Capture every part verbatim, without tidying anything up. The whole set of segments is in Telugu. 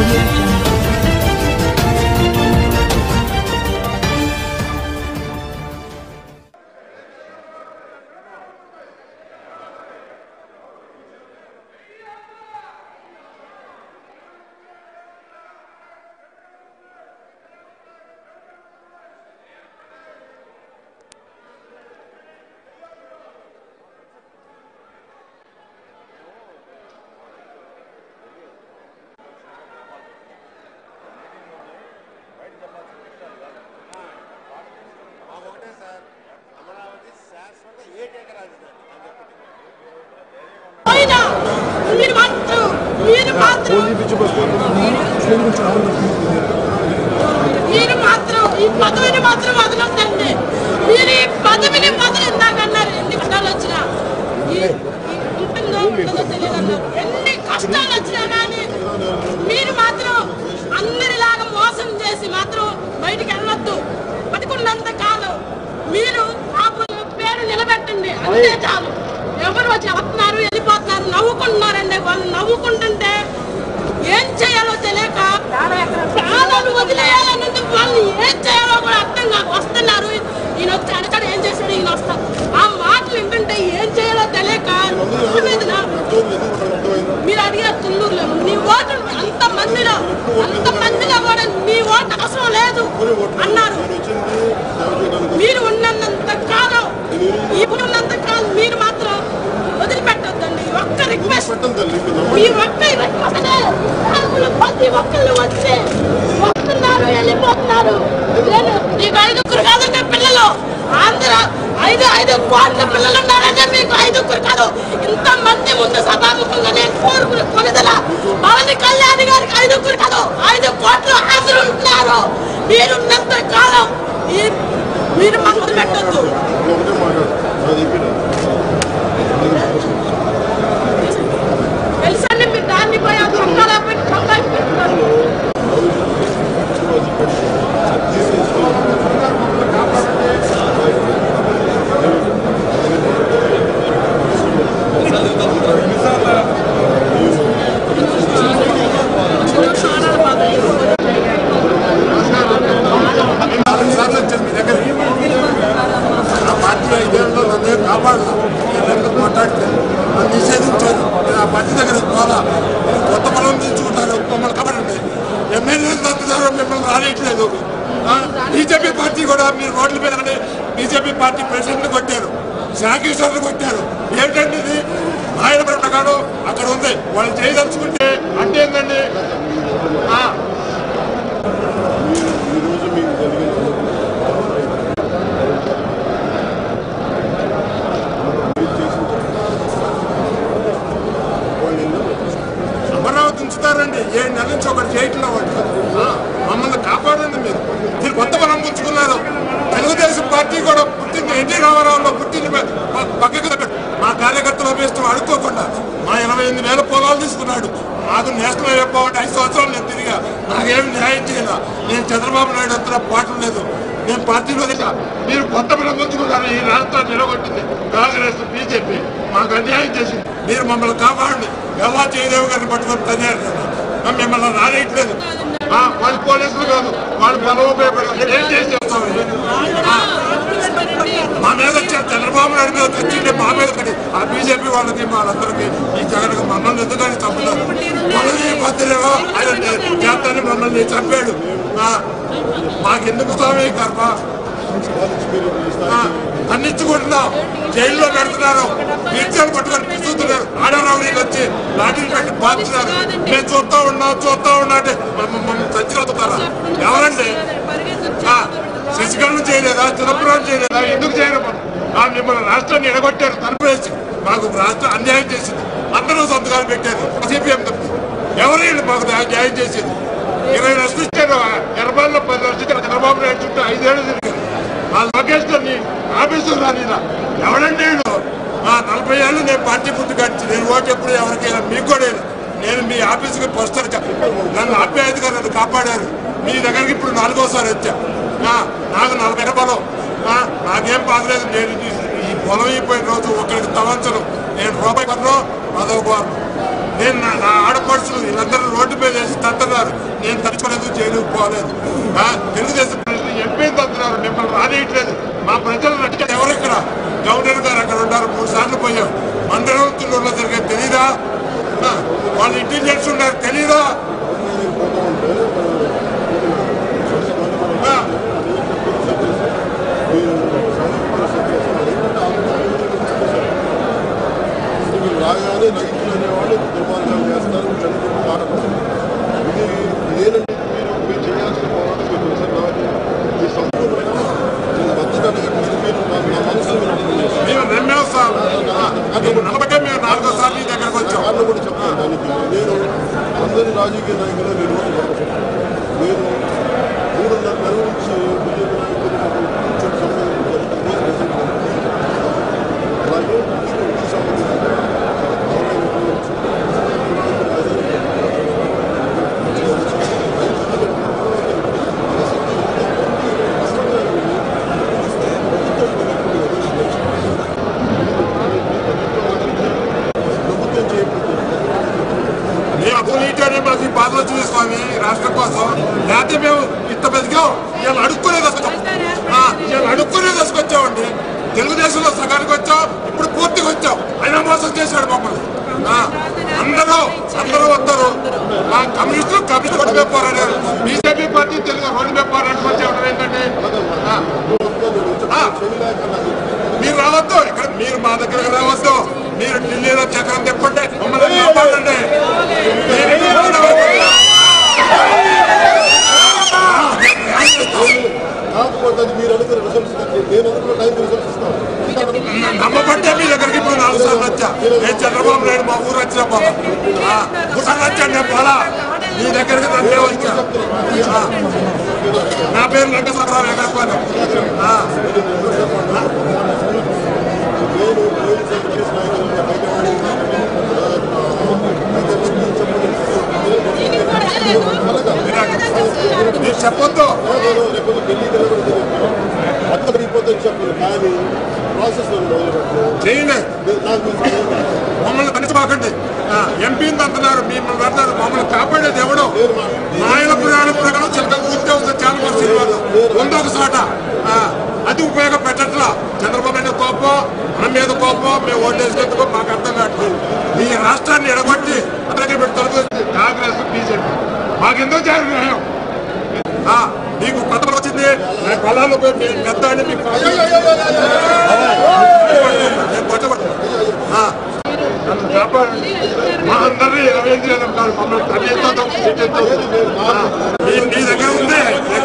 audio jungle. మీరు మాత్రం మీరు మాత్రం మీరు మాత్రం ఈ పదవిని మాత్రం వదలొద్దండి. మీరు ఈ పదవిని వదిలిందాకన్నారు. ఎన్ని కష్టాలు వచ్చినా ఉంటుందో ఉంటుందో తెలియదన్నారు. ఎన్ని కష్టాలు వచ్చినా కానీ మీరు మాత్రం అందరిలాగా మోసం చేసి మాత్రం బయటికి వెళ్ళొద్దు. బతికున్నంత కాలం మీరు ఆ పేరు నిలబెట్టండి, అంతే చాలు. ఎవరు వచ్చి వస్తున్నారు వెళ్ళిపోతున్నారు నవ్వుకుంటున్నారండి. వాళ్ళు నవ్వుకుంటుంటే ఏం చేయాలో తెలియక ప్రాణాలు వదిలేయాలని వాళ్ళు ఏం చేయాలో కూడా అర్థం కాక వస్తున్నారు. ఈయన వచ్చి అడగడ ఏం చేశాడు, ఈయన వస్తారు. ఆ మాటలు ఏంటంటే ఏం చేయాలో తెలియక మీరు అడిగారు తుళ్ళూరులో నీ ఓటు అంత మందిలో అంత మందిలో కూడా నీ ఓటు అవసరం లేదు అన్నారు. మీరు ఉన్నంత కాలం ఇప్పుడు ఉన్నంత కాలం మీరు మాత్రం వదిలిపెట్టొద్దండి. ఒక్క రిక్వెస్ట్, ఈ ఒక్క రిక్వెస్ట్ ప్రతి ఒక్కళ్ళు వచ్చి వస్తున్నారు వెళ్ళిపోతున్నారు. నేను నీకు ఐదుగురు కాదంటే పిల్లలు ఆంధ్ర ఐదు ఐదు కోట్ల పిల్లలు ఉన్నారంటే మీకు ఐదుగురు కాదు ఇంత మంది ముందు సభాముఖంగా నేను కోరుకునే కొనిదల పవన్ కళ్యాణ్ గారికి ఐదుగురు కాదు ఐదు కోట్ల ఆంధ్ర ఉంటున్నారు. మీరున్నంత కాలం మీరు మొదలు పెట్టద్దు. తెలుసండి మీరు దాన్ని పోయి చొక్కాలా పెట్టి చొక్కా పెట్టుకోండి. మాట్లాడితే నిషేధించారు. ఆ పార్టీ దగ్గర పోలా కొత్త బలం తెచ్చుకుంటారు. మమ్మల్ని కాబట్టి ఎమ్మెల్యేలు తగ్గుతారు, మిమ్మల్ని రానియట్లేదు. బీజేపీ పార్టీ కూడా మీరు రోడ్ల మీద బీజేపీ పార్టీ ప్రెసిడెంట్ కొట్టారు, శాఖీశ్వర్లు కొట్టారు. ఏంటండి ఇది? ఆయన ప్రకారం అక్కడ ఉంది. వాళ్ళు చేయదలుచుకుంటే అంటే ఏంటండి? అమరావతి ఉంచుతారండి. ఏడు నెలల నుంచి ఒకటి చేయట్లో వాళ్ళు మమ్మల్ని కాపాడండి. మీరు మీరు కొత్త బలం పుంజుకున్నారు. తెలుగుదేశం పార్టీ కూడా పుట్టింది ఎన్టీ రామారావులో పుట్టింది. పక్కకు మా కార్యకర్తలు అభ్యర్థం అడుక్కోకుండా మా ఇరవై ఎనిమిది వేల పొలాలు తీసుకున్నాడు. నాకు నేషనల్ అయిపోవాలి ఐదు సంవత్సరాలు నేను తిరిగా నాకేమి న్యాయం చేయాల. నేను చంద్రబాబు నాయుడు అంతా పాటలు లేదు. నేను పార్టీలో దిగా మీరు కొత్త బలం పుంజుకున్నారు. ఈ రాష్ట్రాన్ని నిలబొట్టింది కాంగ్రెస్ బీజేపీ. మాకు అన్యాయం చేసింది. మీరు మమ్మల్ని కాపాడండి. ఎలా చేయలేవు గారిని పట్టుకొని తనేరు మిమ్మల్ని రానియట్లేదు. వాళ్ళు పోలీసులు కాదు, వాళ్ళు బలవైపు ఏం చేసి చేస్తాం. మా మీద వచ్చారు చంద్రబాబు నాయుడు మీద వచ్చిండే మా మీద కడి ఆ బీజేపీ వాళ్ళకి వాళ్ళందరికీ ఈ జగన్ మమ్మల్ని ఎందుకని చంపుతారు. మనల్ని బద్దలేవో ఆయన చేస్తాన్ని మమ్మల్ని చంపాడు. మాకెందుకు స్వామి కర్మ? అన్నిచ్చుకుంటున్నాం. జైల్లో పెడుతున్నారు. తీర్చాలు పట్టుకొని పిలుస్తున్నారు. ఆడరావునికి వచ్చి లాఠీలు పెట్టి బాగుతున్నారు. మేము చూస్తా ఉన్నాం చూస్తా ఉన్నా అంటే మమ్మల్ని చచ్చిపోతారా? ఎవరండి? శశికళను చేయలేదా? చిదంబరం చేయలేదా? ఎందుకు చేయరు? మిమ్మల్ని రాష్ట్రాన్ని ఎడగొట్టారు. తరపేసి మాకు రాష్ట్రం అన్యాయం చేసింది. అందరూ సంతకాలు పెట్టారు. సిపిఎం ఎవరు మాకు న్యాయం చేసింది? ఇరవై లక్షలు ఇచ్చారు. ఎర్రబాల్లో పది లక్షలు ఇచ్చారు. చంద్రబాబు నాయుడు చుట్టూ ఐదేళ్ళు తిరిగారు. ఆ లోకేష్ గారిని ఆఫీసు రాని ఎవడండి? నలభై ఏళ్ళు నేను పార్టీ పుట్టు కట్టి నేను ఓటు ఎప్పుడు ఎవరికైనా మీకు కూడా నేను మీ ఆఫీసుకి వస్తాను. నన్ను ఆప్యాయతగా నన్ను కాపాడారు. మీ దగ్గరికి ఇప్పుడు నాలుగోసారి వచ్చా. నాకు నలభై బలం. నాకేం బాగలేదు. నేను ఈ పొలం అయిపోయిన రోజు ఒకరికి తవంచను. నేను రూపాయి కొనను అదొక నేను నా ఆడపడుచులు వీళ్ళందరూ రోడ్డు మీద వేసి తట్టున్నారు. ఇంటెలిజెన్స్ ఉండాలి తెలీదా? రాగానే రైతులు అనేవాళ్ళు దుర్మార్గాలు చేస్తారు, చనిపోయిన కారణం ఇది ఇదేనంటే మీరు మీరు చేయాల్సిన పోరాటం మీకు తెలుసు కాబట్టి మీ సంపూర్ణమైన నేను మద్దతుగా మీరు నా మనసులో మేము నమ్మాం సార్. నమ్మకం మేము నాలుగో సార్లు ఈ దగ్గరకు వచ్చాం. వాళ్ళు కూడా చెప్తాను దానికి. నేను అందరి రాజకీయ నాయకులు నేను నేను మూడున్నర నెలల నుంచి బీజేపీ నాయకులు కూర్చొని సంబంధించి అలాగే సంబంధించి మాకు ఈ బాధలు చూసుకోవాలి రాష్ట్రం కోసం. లేకపోతే మేము ఇంత బతికాం, వీళ్ళు అడుక్కునే దశకొచ్చాం వీళ్ళు అడుక్కునే దశకొచ్చామండి. తెలుగుదేశంలో సగానికి వచ్చాం, ఇప్పుడు పూర్తిగా వచ్చాం. అయినా మోసం చేశాడు మమ్మల్ని. అందరూ అందరూ వస్తారు. మా కమ్యూనిస్టులు కమ్యూనిస్ట్ రోడ్డు మీద పోరాడారు. బీజేపీ పార్టీ తెలుగు రోడ్డు మీద పోరాటం వచ్చేవాడు ఏంటంటే మీరు రావద్దు, ఇక్కడ మీరు మా దగ్గరకు రావద్దు. మీరు ఢిల్లీలో చక్రం తిప్పండి, మమ్మల్ని కాపాడండి. నమ్మబట్టే మీ దగ్గరికి ఇప్పుడు నాలుగు సార్లు వచ్చా. నేను చంద్రబాబు నాయుడు మా ఊరు వచ్చిన పోలా వచ్చాను. నేను పోలా మీ దగ్గరికి నన్నే వచ్చా. నా పేరు లంకసరావు ఎగరపాలెం. మీరు చెప్పొద్దు, చెప్పండి కానీ ప్రాసెస్ చేయండి. మమ్మల్ని పనిచిపోకండి. ఎంపీని అంటున్నారు, మిమ్మల్ని పెడతారు. మమ్మల్ని కాపాడేది ఎవడో మాయల పురాణం ప్రకారం చిలక పూర్తి అవుతుంది. చాలా మంది సినిమాలు ఉందో ఒక చోట అది ఉపయోగపెట్టట్లా. చంద్రబాబు నాయుడు కోపం, మన మీద కోపం, మేము ఓటేసేందుకు మాకు అర్థం కావట్లేదు. ఈ రాష్ట్రాన్ని ఎడగొట్టి అతనికి పెడతారు కాంగ్రెస్ బీజేపీ. మాకెందుకు జరిగినాయం? మీకు కొత్త వచ్చింది, నేను పొలాలు పెద్ద అని మీకు కాపాడండి. మా అందరినీ ఇరవై ఐదు వేల కాదు, మమ్మల్ని తల్లితో మీ దగ్గర ఉంది.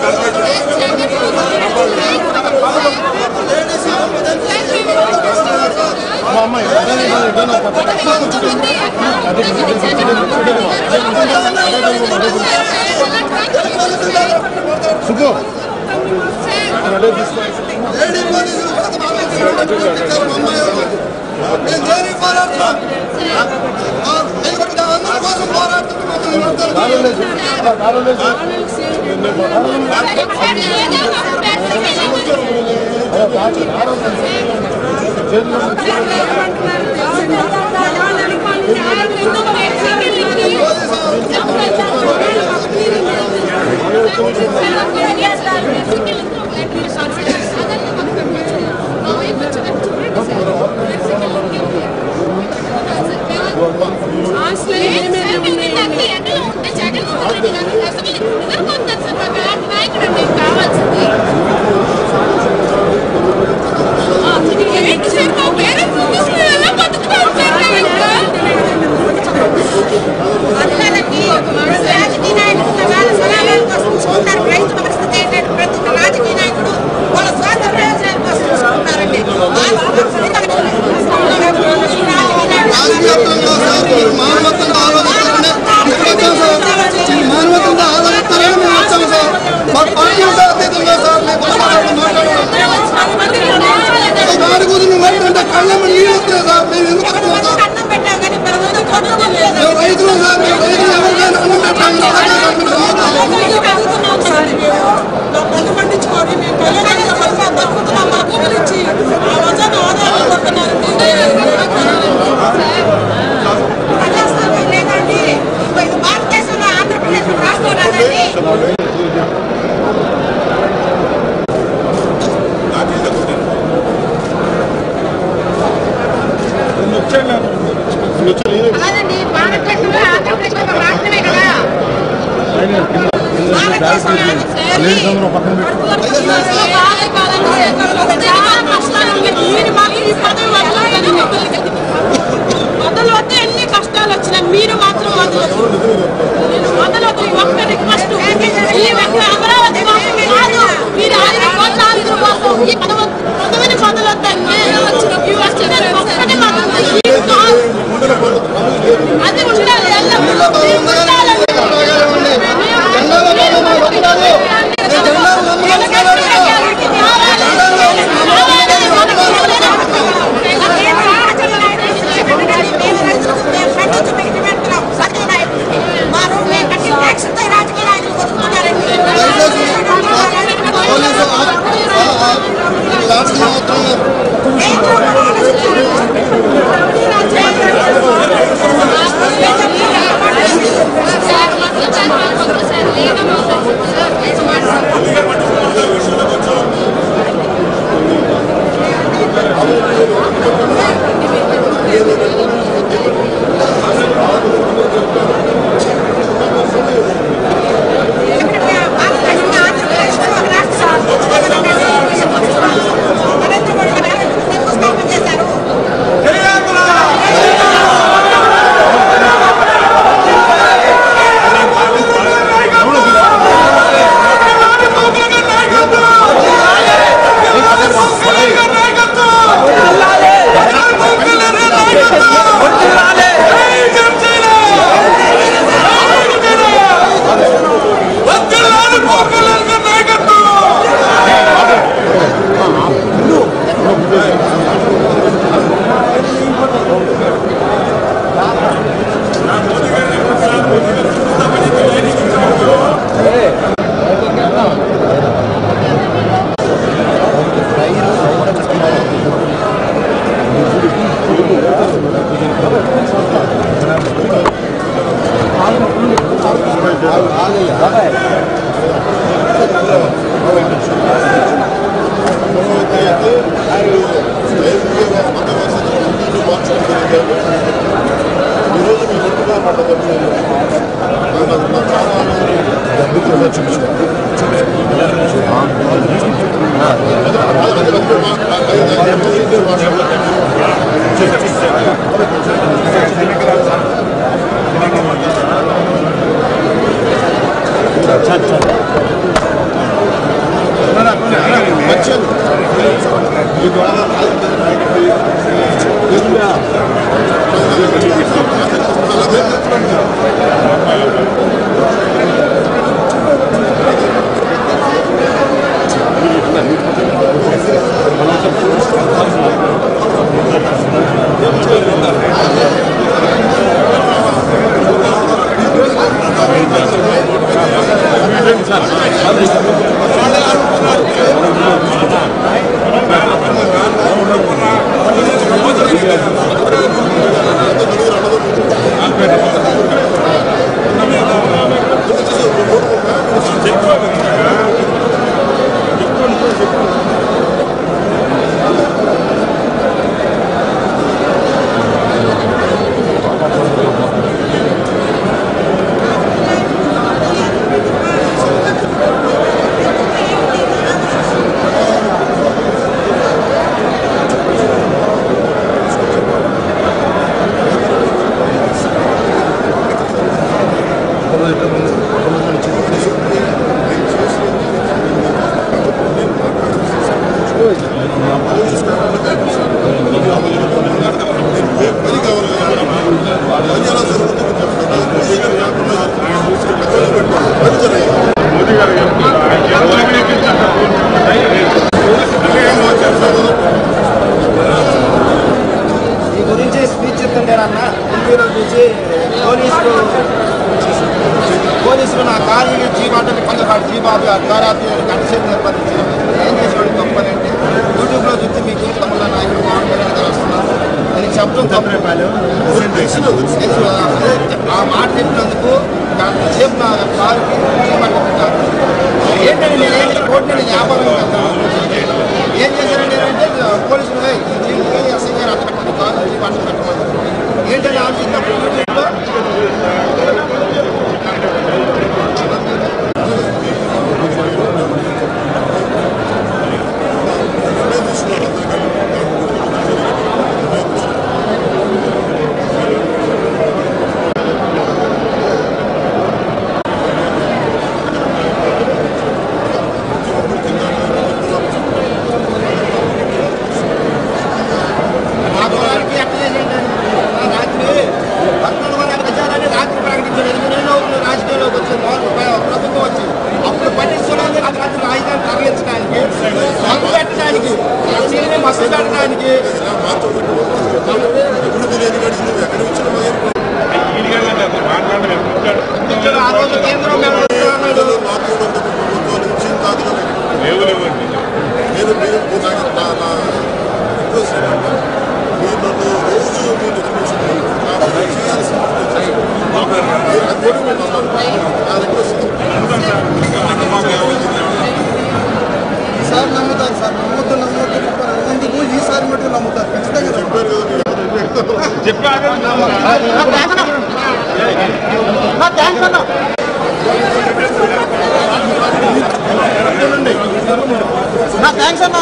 సుఖో అలాగే భారతదేశంలో ఆంధ్రప్రదేశ్ మొదలు వద్ద ఎన్ని కష్టాలు వచ్చినా మీరు మాత్రం వదలదు వదలదు. ఒక్క రిక్వెస్ట్, అమరావతి కోసం కాదు, మీరు ఆయన కోట్ల ఆంధ్ర కోసం ఈ పదవిని వదలొద్దండి. అది ఉండాలి, పోలీసులు నా కార్మికులు జీవాటని కొందరు జీవాలు అర్ధరాత్రి గంట సేపు నిర్బంధించారు. ఏం చేసేవాడు గొప్పనంటే యూట్యూబ్లో చూస్తే మీకు తమిళ నాయకులు బాగుంటారని తెలుస్తున్నాను అని చెప్పడం తప్పు. ఆ మాట చెప్పినందుకు గంట సేపు నా కారుకి జీవాట పెట్టారు. ఏంటంటే నేనేం కోర్టు నేను వ్యాపారం ఏం చేశానంటే ఏంటంటే పోలీసులు ఎస్ఐ గారు అట్ట పెట్టండి కారు జీవాట పెట్టమన్నారు. ఏంటంటే ఆలోచించినప్పుడు యూట్యూబ్లో ఆ రోజు కేంద్రం నాలుగు వందల ప్రభుత్వాలు ఇచ్చిన దాంట్లో నేను మీరు నాకు నా నా రిక్వెస్ట్ ఏంటంటే మీరు నన్ను రోజు మీరు చేయాల్సిన నా రిక్వెస్ట్ ఈసారి నమ్ముతారు సార్, నమ్మొద్దు నమ్మొద్దు అందుకు ఈసారి మటుకు నమ్ముతారు ఖచ్చితంగా. చెప్పారు కదా చెప్పారు నా థ్యాంక్స్ అన్నా.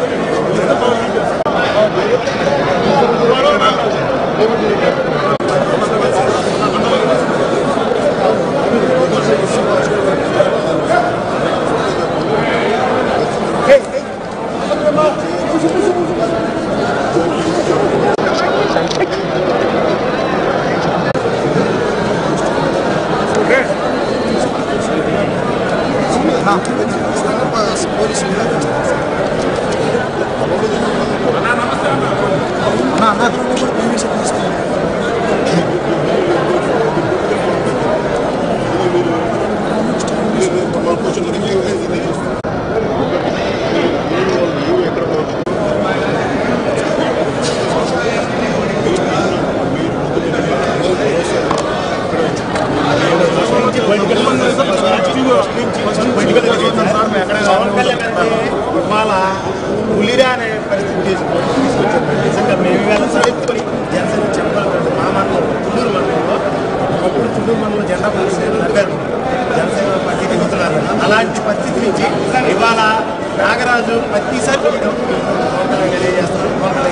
ఇవాళ పులిరా అనే పరిస్థితి తీసుకొచ్చారు. నిజంగా మేము ఇవాళ సాధించుకొని జనసేన చెప్పాలంటే మా మండలం తుళ్ళూరు మండలంలో ఒకప్పుడు తుళ్ళూరు మండలం జెండా పరిస్థితి నవ్వారు జనసేన పార్టీ దిగుతున్నారు. అలాంటి పరిస్థితి నుంచి ఇవాళ నాగరాజు ప్రతిసారి తెలియజేస్తున్నారు.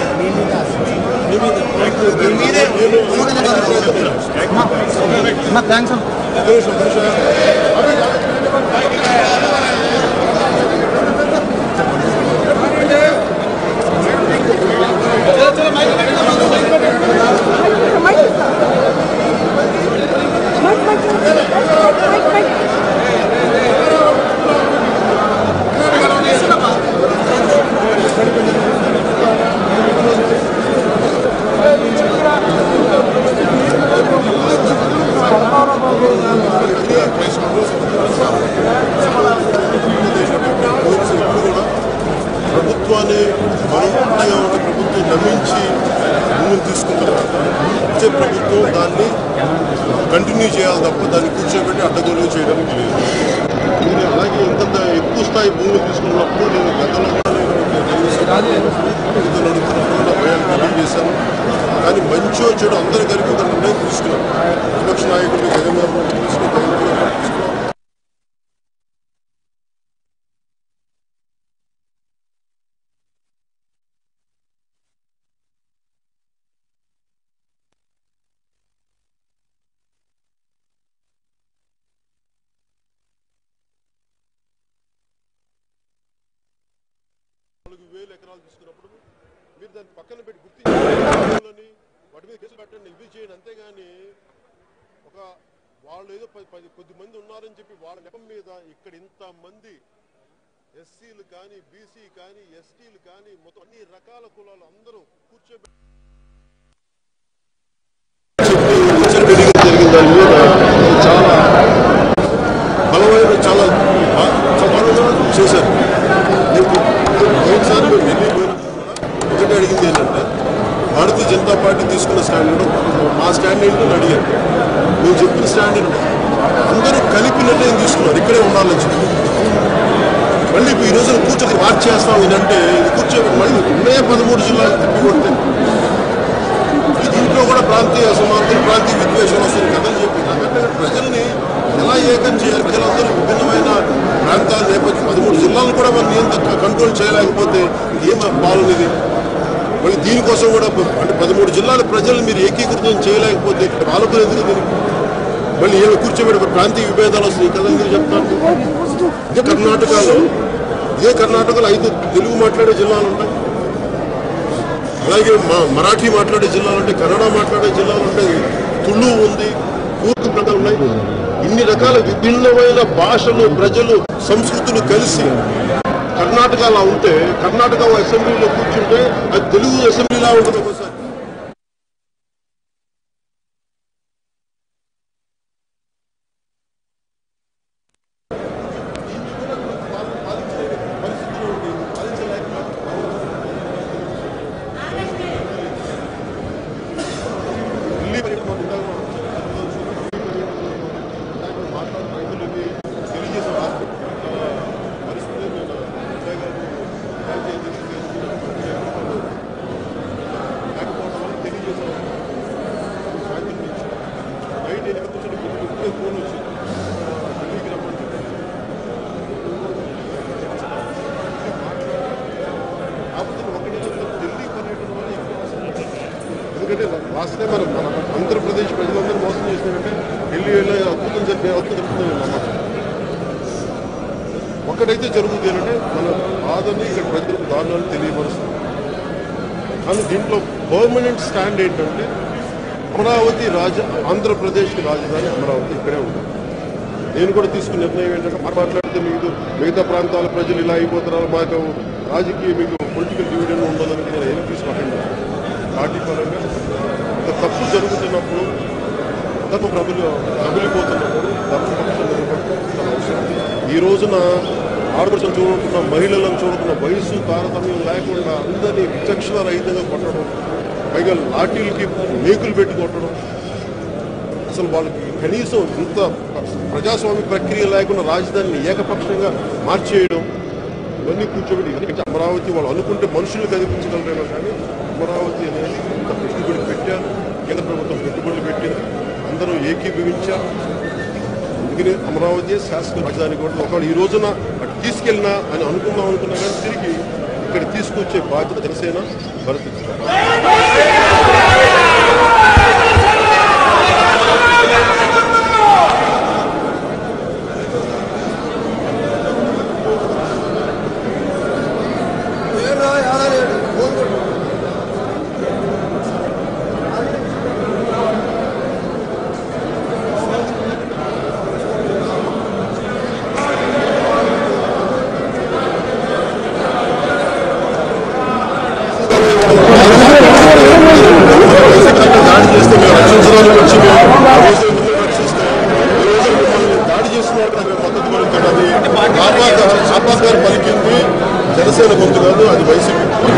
థ్యాంక్స్ ప్రభుత్వాన్ని మరొకటిగా ఉన్న ప్రభుత్వం నమ్మించి ముందుకు తీసుకుంటారు. వచ్చే ప్రభుత్వం దాన్ని కంటిన్యూ చేయాలి తప్ప దాన్ని కూర్చోబెట్టి అడ్డగోలు చేయడానికి లేదు. మీరు అలాగే ఇంత ఎక్కువ స్థాయి భూములు తీసుకున్నప్పుడు నేను గతంలో నడుపుతున్నప్పుడు నా భయాన్ని తెలియజేశాను. కానీ మంచో చెడు అందరూ కలిపి ఒక నిర్ణయం తీసుకున్నాను. విపక్ష నాయకులు జగన్మోహన్ రెడ్డి తీసుకుని నాలుగు వేల ఎకరాలు తీసుకున్నప్పుడు మీరు దాన్ని పక్కన పెట్టి గుర్తించి వాటి మీద కేసు పెట్టండి, ఇవి చేయండి. అంతేగాని ఒక వాళ్ళు ఏదో పది పది కొద్ది మంది ఉన్నారని చెప్పి వాళ్ళ నెపం మీద ఇక్కడ ఇంతమంది ఎస్సీలు కానీ బీసీ కానీ ఎస్టీలు కానీ మొత్తం అన్ని రకాల కులాలు అందరూ కూర్చోబెట్టి జరిగిన దాని మీద చాలా బలమైన చాలా బలంగా చేశారు. ఒకసారి మేము వెళ్ళిపోయినప్పుడు ఒకటి అడిగింది ఏంటంటే భారతీయ జనతా పార్టీ తీసుకున్న స్టాండ్ మా స్టాండ్ ఏంటని అడిగారు. మేము చెప్పిన స్టాండ్ అందరూ కలిపి నిర్ణయం తీసుకున్నారు ఇక్కడే ఉండాలని చెప్పి. మళ్ళీ ఈ రోజున కూర్చొని వాచ్ చేస్తాం ఇదంటే ఇది కూర్చొని మళ్ళీ ఉన్నాయే పదమూడు జిల్లాలు తిప్పి కొడితే దీంట్లో కూడా ప్రాంతీయ అసమానతలు ప్రాంతీయ విద్వేషం వస్తుంది కథని చెప్పి కాబట్టి ప్రజల్ని ఎలా ఏకం చేయాలి. ప్రజలందరూ విభిన్నమైన ప్రాంతాల నేపథ్యం పదమూడు జిల్లాలు కూడా మనం నియంత్రణ కంట్రోల్ చేయలేకపోతే ఏం బాగుంది. మళ్ళీ దీనికోసం కూడా అంటే పదమూడు జిల్లాల ప్రజలు మీరు ఏకీకృతం చేయలేకపోతే పాలకులు ఎందుకు దీనికి మళ్ళీ ఏమి కూర్చోబెట్టి ప్రాంతీయ విభేదాలు వస్తాయి కదా ఎందుకు చెప్తాను. ఇదే కర్ణాటకలో ఇదే కర్ణాటకలో ఐదు తెలుగు మాట్లాడే జిల్లాలు ఉంటాయి, అలాగే మా మరాఠీ మాట్లాడే జిల్లాలు ఉంటాయి, కన్నడ మాట్లాడే జిల్లాలు ఉంటాయి, తుళు ఉంది, కూర్పు ప్రాంతాలు ఉన్నాయి. ఇన్ని రకాల విభిన్నమైన భాషలు ప్రజలు సంస్కృతులు కలిసి కర్ణాటకలా ఉంటే కర్ణాటక అసెంబ్లీలో కూర్చుంటే అది తెలుగు అసెంబ్లీలా ఉంటుంది ఒకసారి. రాస్తే మనం మన ఆంధ్రప్రదేశ్ ప్రజలందరూ మోసం చేసినారంటే ఢిల్లీ వెళ్ళి అద్భుతం జరిగే అద్భుతం జరుగుతుందని నమ్మకం. ఒక్కటైతే జరుగుతుంది ఏంటంటే మన బాధని ఇక్కడ ప్రజలకు దారుణాలు తెలియపరుస్తుంది. కానీ దీంట్లో పర్మనెంట్ స్టాండ్ ఏంటంటే అమరావతి రాజ ఆంధ్రప్రదేశ్కి రాజధాని అమరావతి ఇక్కడే ఉంటుంది. నేను కూడా తీసుకున్న నిర్ణయం ఏంటంటే మాట్లాడితే మీకు మిగతా ప్రాంతాల ప్రజలు ఇలా అయిపోతున్నారు, మాకు రాజకీయ మీకు పొలిటికల్ డివిడెండ్ ఉండాలని నేను ఏం తీసుకుంటాను. పార్టీ పరంగా ఒక తప్పు జరుగుతున్నప్పుడు ధర్మ ప్రభులు ప్రబలిపోతున్నప్పుడు ధర్మపక్షం నిలబడటం అవసరం. ఈ రోజున ఆడపడుచు చూడకుండా మహిళలను చూడకుండా వయసు తారతమ్యం లేకుండా అందరినీ విచక్షణ రహితంగా కొట్టడం, పైగా లాఠీలకి మేకులు పెట్టి కొట్టడం, అసలు వాళ్ళకి కనీసం ఇంత ప్రజాస్వామ్య ప్రక్రియ లేకుండా రాజధానిని ఏకపక్షంగా మార్చేయడం, ఇవన్నీ కూర్చోబెట్టి అమరావతి వాళ్ళు అనుకుంటే మనుషులు కనిపించగలరేమో కానీ అమరావతి అనేది ఇంత పెట్టుబడి పెట్టారు, కేంద్ర ప్రభుత్వం పెట్టుబడులు పెట్టింది, అందరూ ఏకీభవించారు. అందుకని అమరావతి శాసన రాజధాని కూడా ఒకవేళ ఈ రోజున అటు తీసుకెళ్ళినా అని అనుకుందాం అనుకున్నా కానీ తిరిగి ఇక్కడ తీసుకొచ్చే బాధ్యత జనసేన భరతిస్తుంది. దాడి చేస్తే మేము రక్షించడానికి వచ్చి రక్షిస్తే ఈ రోజు మిమ్మల్ని దాడి చేస్తున్నారు మేము మద్దతు పలుకుతాడని ఆపాస్ గారు పలికింది జనసేన గొంతు కాదు, అది వైసీపీ.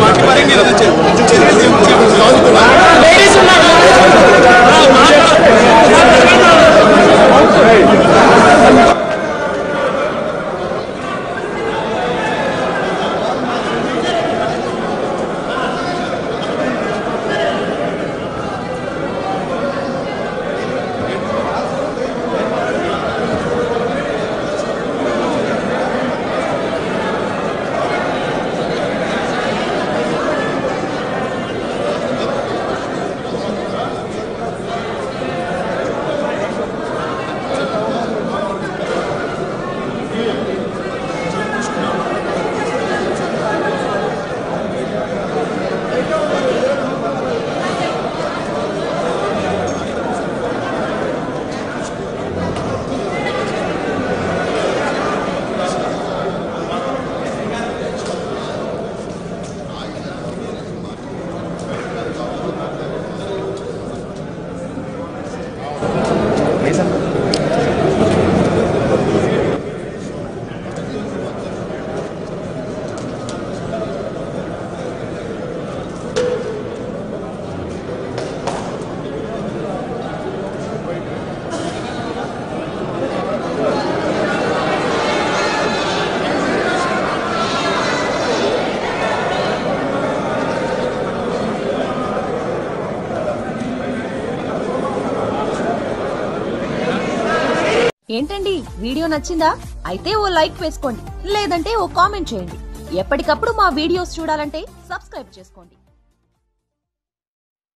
ఏంటండి వీడియో నచ్చిందా? అయితే ఓ లైక్ వేసుకోండి, లేదంటే ఓ కామెంట్ చేయండి. ఎప్పటికప్పుడు మా వీడియోస్ చూడాలంటే సబ్స్క్రైబ్ చేసుకోండి.